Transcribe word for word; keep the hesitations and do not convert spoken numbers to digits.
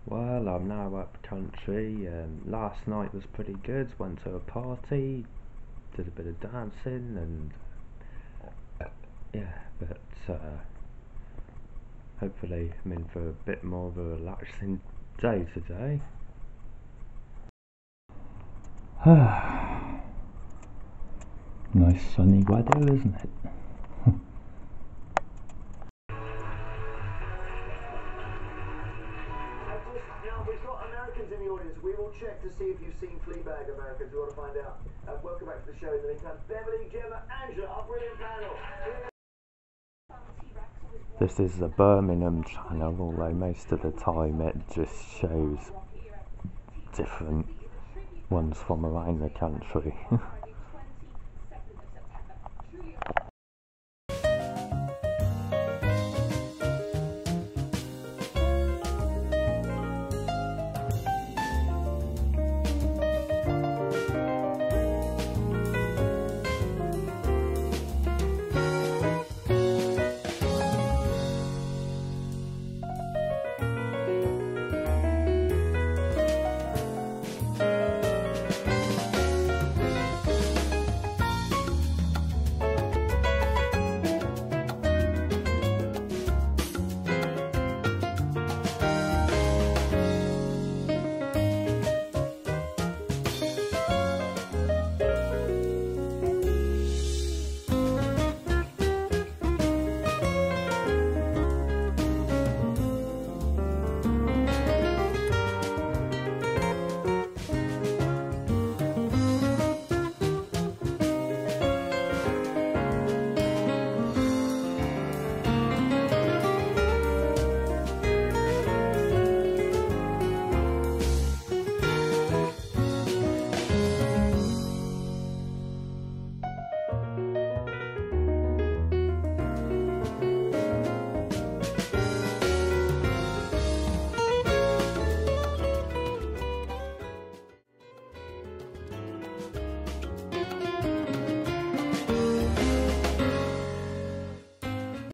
Well, I'm now up country, and last night was pretty good. Went to a party, did a bit of dancing, and yeah, but uh, hopefully I'm in for a bit more of a relaxing day today. Nice sunny weather, isn't it? Now, we've got Americans in the audience. We will check to see if you've seen Fleabag, Americans. We want to find out. Uh, welcome back to the show. In the meantime, Beverly, Gemma, Angela, our brilliant panel. This is the Birmingham channel, although most of the time it just shows different ones from around the country.